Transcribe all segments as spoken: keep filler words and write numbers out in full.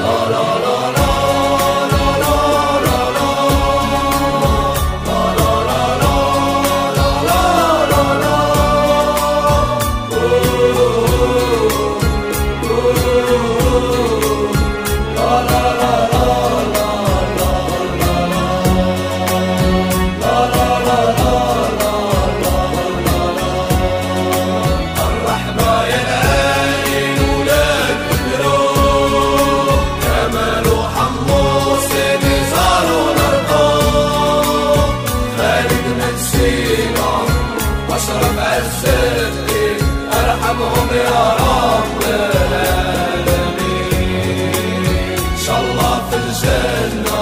أشرف عزتي ارحمهم يا رب العالمين. إن شاء الله في الجنة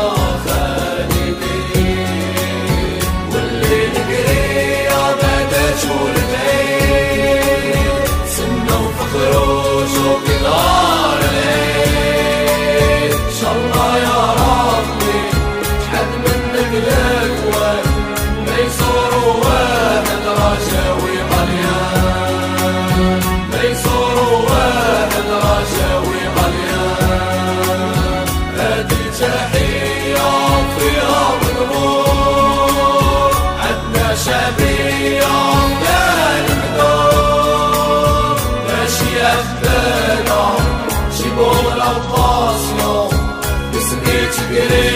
خالدين، واللي القرية بعدت والبعيد سنة وفخروج وكدار العيد. إن شاء الله يا ربي تحد منك الأكوان ما يزوروا واحد رجاوي غليان، ما يزوروا واحد رجاوي غليان. هادي تحية فيها مضمون، عندنا شعبية يا المحدود، ماشي عبالة جيبوا الأباصية بسميت قريب